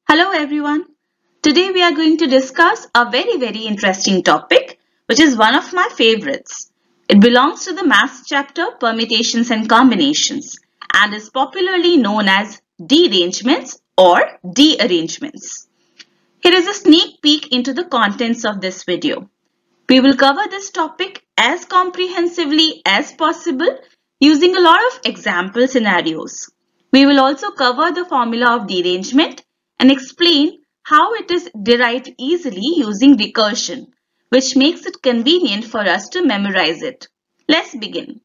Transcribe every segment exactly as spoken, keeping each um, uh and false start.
Hello everyone. Today we are going to discuss a very very interesting topic which is one of my favorites. It belongs to the maths chapter Permutations and Combinations and is popularly known as derangements or dearrangements. Here is a sneak peek into the contents of this video. We will cover this topic as comprehensively as possible using a lot of example scenarios. We will also cover the formula of derangement and explain how it is derived easily using recursion, which makes it convenient for us to memorize it. Let's begin.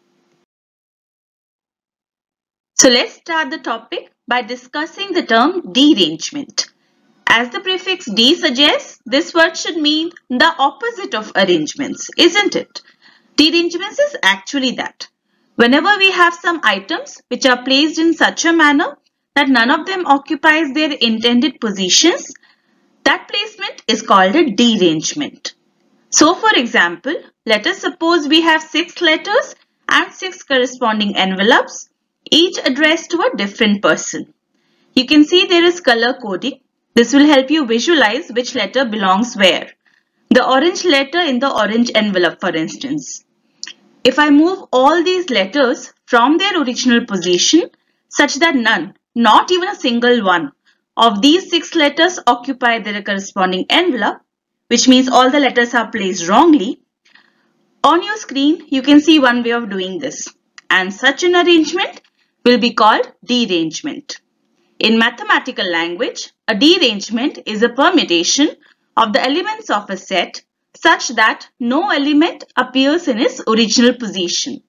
So let's start the topic by discussing the term derangement. As the prefix D suggests, this word should mean the opposite of arrangements, isn't it? Derangements is actually that. Whenever we have some items which are placed in such a manner that none of them occupies their intended positions, that placement is called a derangement. So for example, let us suppose we have six letters and six corresponding envelopes, each addressed to a different person. You can see there is color coding. This will help you visualize which letter belongs where. The orange letter in the orange envelope, for instance. If I move all these letters from their original position such that none, not even a single one, of these six letters occupy their corresponding envelope, which means all the letters are placed wrongly, on your screen you can see one way of doing this, and such an arrangement will be called derangement. In mathematical language, a derangement is a permutation of the elements of a set such that no element appears in its original position.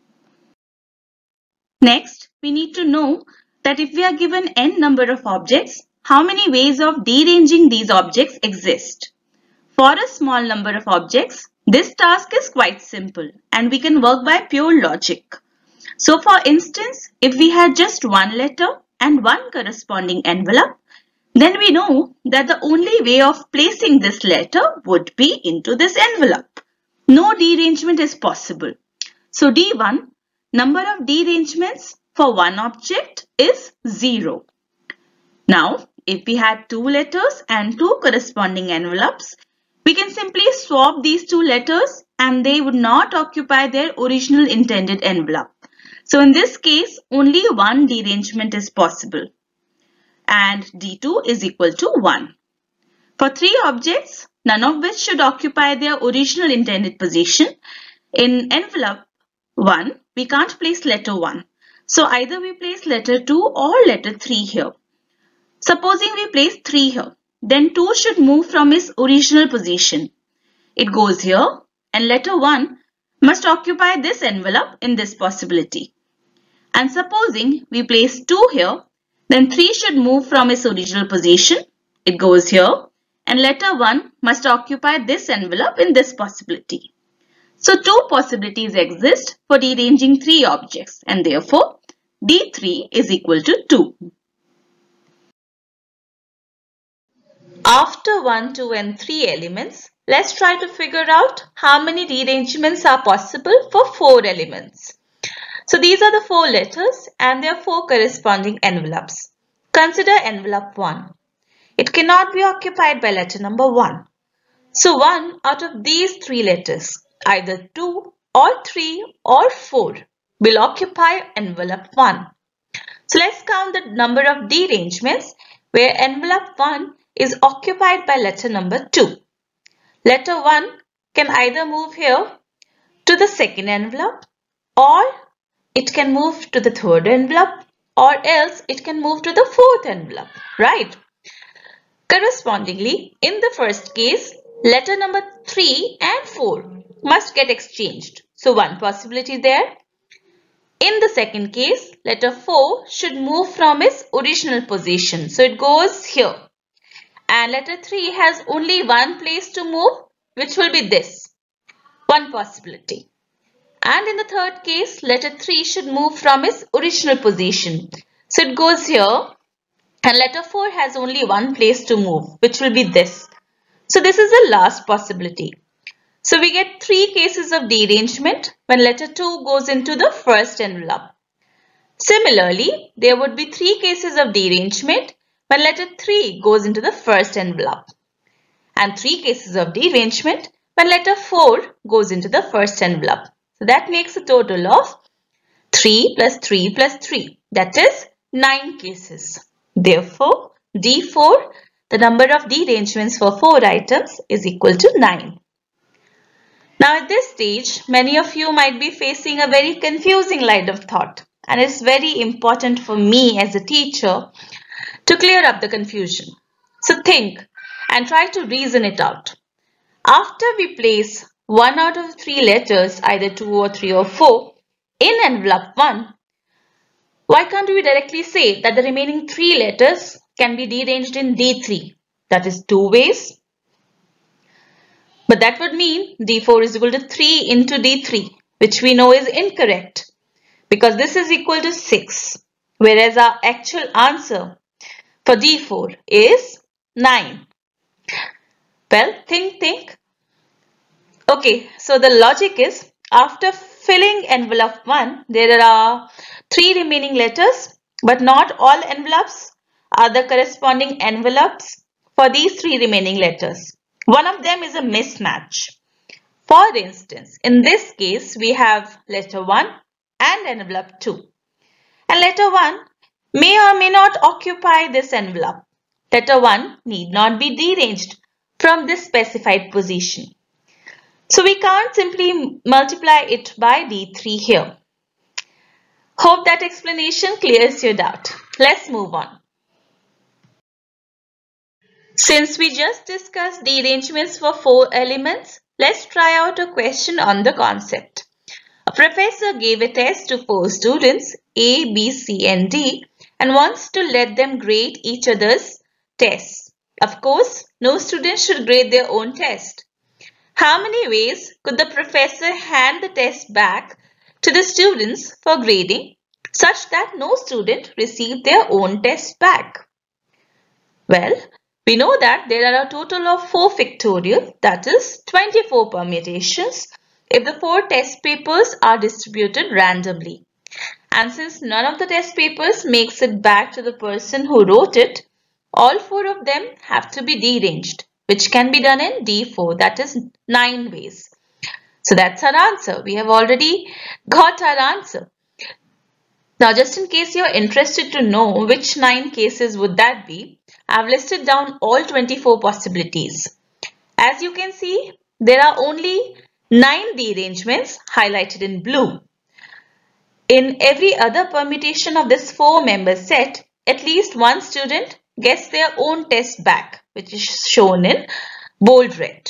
Next, we need to know that if we are given n number of objects, how many ways of deranging these objects exist. For a small number of objects, this task is quite simple and we can work by pure logic. So for instance, if we had just one letter and one corresponding envelope, then we know that the only way of placing this letter would be into this envelope. No derangement is possible. So D one, number of derangements for one object is zero. Now, if we had two letters and two corresponding envelopes, we can simply swap these two letters and they would not occupy their original intended envelope. So in this case, only one derangement is possible. And D two is equal to one. For three objects, none of which should occupy their original intended position, in envelope one, we can't place letter one. So either we place letter two or letter three here. Supposing we place three here, then two should move from its original position. It goes here and letter one must occupy this envelope in this possibility. And supposing we place two here, then three should move from its original position. It goes here and letter one must occupy this envelope in this possibility. So two possibilities exist for deranging three objects and therefore D three is equal to two. After one, two and three elements, let's try to figure out how many derangements are possible for four elements. So these are the four letters and their four corresponding envelopes. Consider envelope one. It cannot be occupied by letter number one. So one out of these three letters, either two or three or four, will occupy envelope one. So let's count the number of derangements where envelope one is occupied by letter number two. Letter one can either move here to the second envelope, or it can move to the third envelope, or else it can move to the fourth envelope, right? Correspondingly, in the first case, letter number three and four must get exchanged. So one possibility there. In the second case, letter four should move from its original position. So it goes here. And letter three has only one place to move, which will be this. One possibility. And in the third case, letter three should move from its original position. So it goes here. And letter four has only one place to move, which will be this. So this is the last possibility. So we get three cases of derangement when letter two goes into the first envelope. Similarly, there would be three cases of derangement when letter three goes into the first envelope, and three cases of derangement when letter four goes into the first envelope. So that makes a total of three plus three plus three, that is nine cases. Therefore, D four, the number of derangements for four items, is equal to nine. Now at this stage, many of you might be facing a very confusing line of thought, and it's very important for me as a teacher to clear up the confusion. So think and try to reason it out. After we place one out of three letters, either two or three or four, in envelope one, why can't we directly say that the remaining three letters can be deranged in D three? That is two ways. But that would mean D four is equal to three into D three, which we know is incorrect because this is equal to six, whereas our actual answer for D four is nine. Well, think, think. Okay, so the logic is after filling envelope one, there are three remaining letters, but not all envelopes are the corresponding envelopes for these three remaining letters. One of them is a mismatch. For instance, in this case, we have letter one and envelope two. And letter one may or may not occupy this envelope. Letter one need not be deranged from this specified position. So we can't simply multiply it by D three here. Hope that explanation clears your doubt. Let's move on. Since we just discussed derangements for four elements, let's try out a question on the concept. A professor gave a test to four students, A, B, C and D, and wants to let them grade each other's tests. Of course, no student should grade their own test. How many ways could the professor hand the test back to the students for grading such that no student received their own test back? Well, we know that there are a total of four factorial, that is twenty-four permutations, if the four test papers are distributed randomly. And since none of the test papers makes it back to the person who wrote it, all four of them have to be deranged, which can be done in D four, that is nine ways. So that's our answer. We have already got our answer. Now, just in case you're interested to know which nine cases would that be, I've listed down all twenty-four possibilities. As you can see, there are only nine derangements highlighted in blue. In every other permutation of this four-member set, at least one student gets their own test back, which is shown in bold red.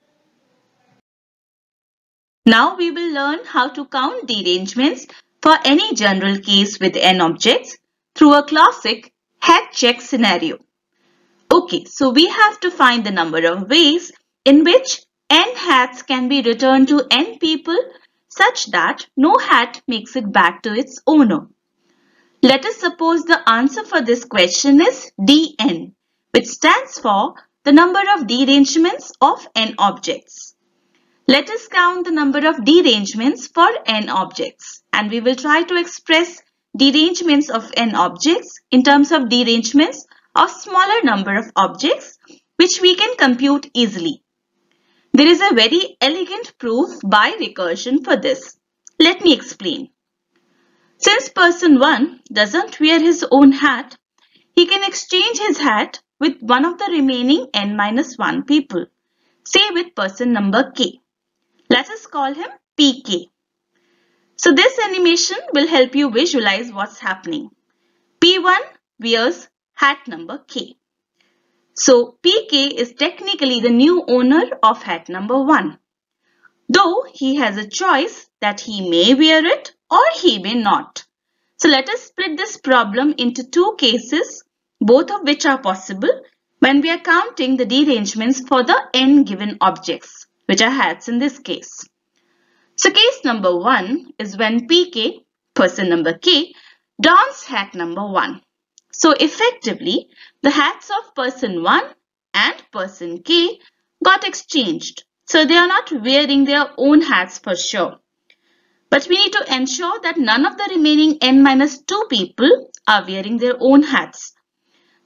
Now we will learn how to count derangements for any general case with n objects through a classic hat check scenario. Okay, so we have to find the number of ways in which n hats can be returned to n people such that no hat makes it back to its owner. Let us suppose the answer for this question is D n, which stands for the number of derangements of n objects. Let us count the number of derangements for n objects, and we will try to express derangements of n objects in terms of derangements of smaller number of objects, which we can compute easily. There is a very elegant proof by recursion for this. Let me explain. Since person one doesn't wear his own hat, he can exchange his hat with one of the remaining n minus one people, say with person number k. Let us call him P K. So this animation will help you visualize what's happening. P one wears hat number K. So P K is technically the new owner of hat number one. Though he has a choice that he may wear it or he may not. So let us split this problem into two cases, both of which are possible when we are counting the derangements for the n given objects, which are hats in this case. So case number one is when P K, person number K, dons hat number one. So effectively, the hats of person one and person K got exchanged. So they are not wearing their own hats for sure. But we need to ensure that none of the remaining n minus two people are wearing their own hats.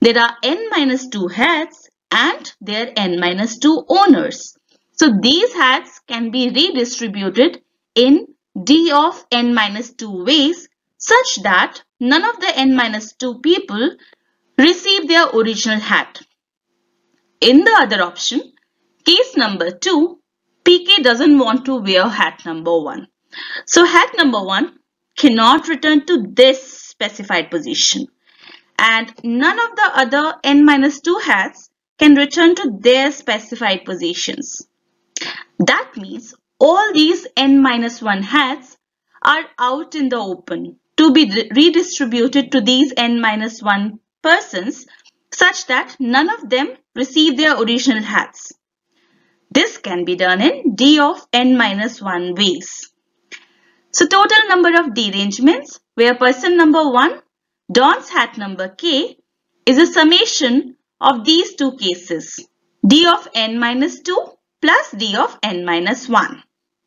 there are n minus two hats and there are n minus two owners. So these hats can be redistributed in d of n minus two ways such that none of the n minus two people receive their original hat. In the other option, case number two, P K doesn't want to wear hat number one. So hat number one cannot return to this specified position, and none of the other n minus two hats can return to their specified positions. That means all these n minus one hats are out in the open to be redistributed to these n minus one persons such that none of them receive their original hats. This can be done in d of n minus one ways. So total number of derangements where person number one dons hat number k is a summation of these two cases, d of n minus two plus d of n minus one.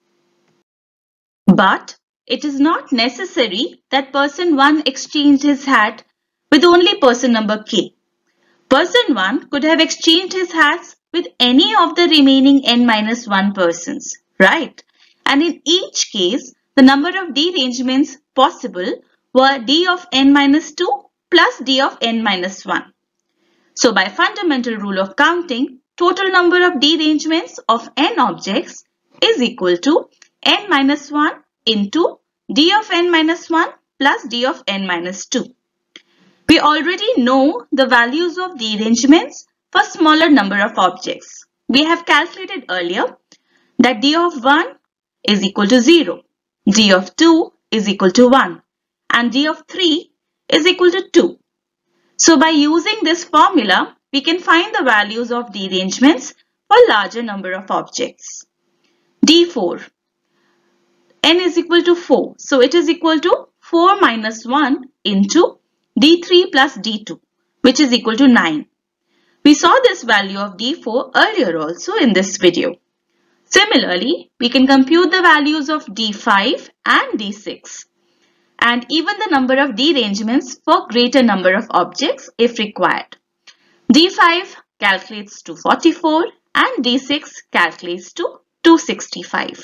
But it is not necessary that person one exchanged his hat with only person number k. Person one could have exchanged his hats with any of the remaining n minus one persons, right? And in each case, the number of derangements possible were d of n minus two plus d of n minus one. So by fundamental rule of counting, total number of derangements of n objects is equal to n minus one into d of n minus one plus d of n minus two. We already know the values of derangements for smaller number of objects. We have calculated earlier that d of one is equal to zero, d of two is equal to one, and d of three is equal to two. So by using this formula, we can find the values of derangements for larger number of objects. d four, n is equal to four, so it is equal to four minus one into d three plus d two, which is equal to nine. We saw this value of d four earlier also in this video. Similarly, we can compute the values of d five and d six, and even the number of derangements for greater number of objects if required. d five calculates to forty-four and d six calculates to two hundred sixty-five.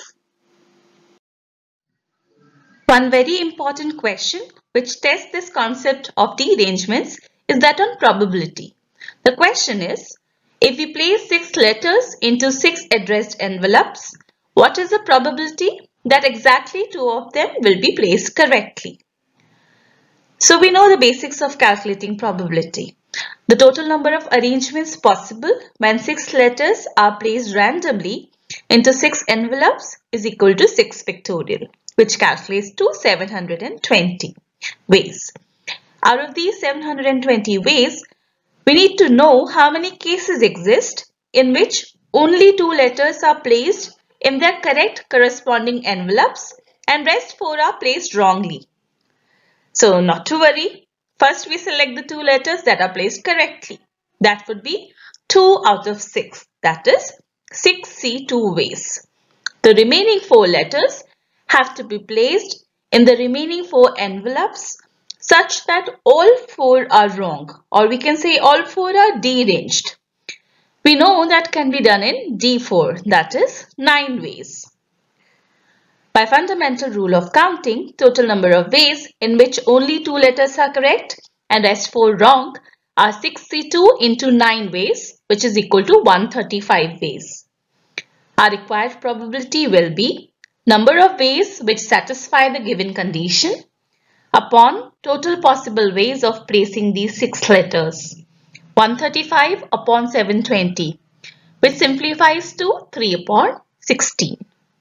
One very important question which tests this concept of derangements is that on probability. The question is, if we place six letters into six addressed envelopes, what is the probability that exactly two of them will be placed correctly? So we know the basics of calculating probability. The total number of arrangements possible when six letters are placed randomly into six envelopes is equal to six factorial, which calculates to seven hundred twenty ways. Out of these seven hundred twenty ways, we need to know how many cases exist in which only two letters are placed in their correct corresponding envelopes and rest four are placed wrongly. So not to worry, first we select the two letters that are placed correctly. That would be two out of six, that is six C two ways. The remaining four letters have to be placed in the remaining four envelopes such that all four are wrong, or we can say all four are deranged. We know that can be done in d four, that is nine ways. By fundamental rule of counting, total number of ways in which only two letters are correct and rest four wrong are six C two into nine ways, which is equal to one hundred thirty-five ways. Our required probability will be number of ways which satisfy the given condition upon total possible ways of placing these six letters, one hundred thirty-five upon seven hundred twenty, which simplifies to three upon sixteen.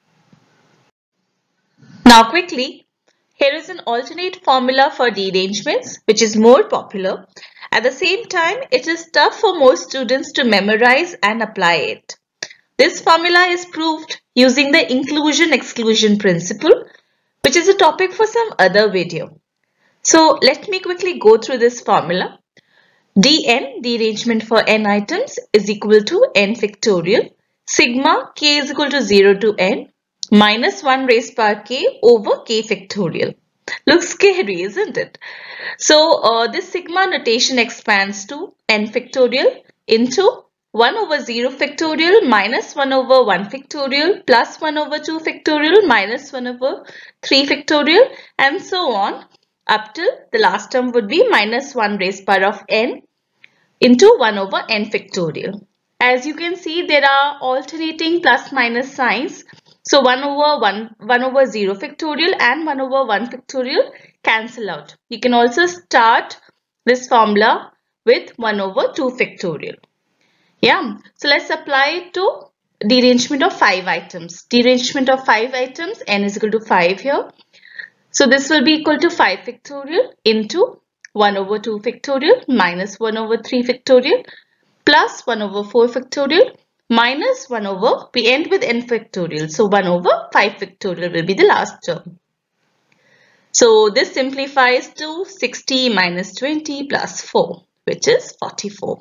Now quickly, here is an alternate formula for derangements which is more popular. At the same time, it is tough for most students to memorize and apply it. This formula is proved using the inclusion-exclusion principle, which is a topic for some other video. So let me quickly go through this formula. Dn, derangement for n items, is equal to n factorial, sigma k is equal to zero to n, minus one raised power k over k factorial. Looks scary, isn't it? So uh, this sigma notation expands to n factorial into one over zero factorial minus one over one factorial plus one over two factorial minus one over three factorial and so on up till the last term would be minus one raised power of n into one over n factorial. As you can see, there are alternating plus minus signs. So one over one, one over zero factorial and one over one factorial cancel out. You can also start this formula with one over two factorial. Yeah, so let's apply it to derangement of five items. Derangement of five items, n is equal to five here. So this will be equal to five factorial into one over two factorial minus one over three factorial plus one over four factorial minus one over, we end with n factorial. So one over five factorial will be the last term. So this simplifies to sixty minus twenty plus four, which is forty-four.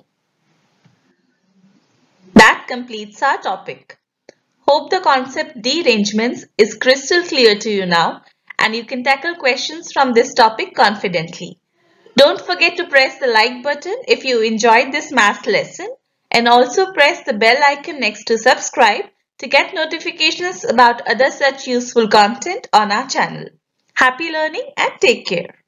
That completes our topic. Hope the concept derangements is crystal clear to you now and you can tackle questions from this topic confidently. Don't forget to press the like button if you enjoyed this math lesson and also press the bell icon next to subscribe to get notifications about other such useful content on our channel. Happy learning and take care.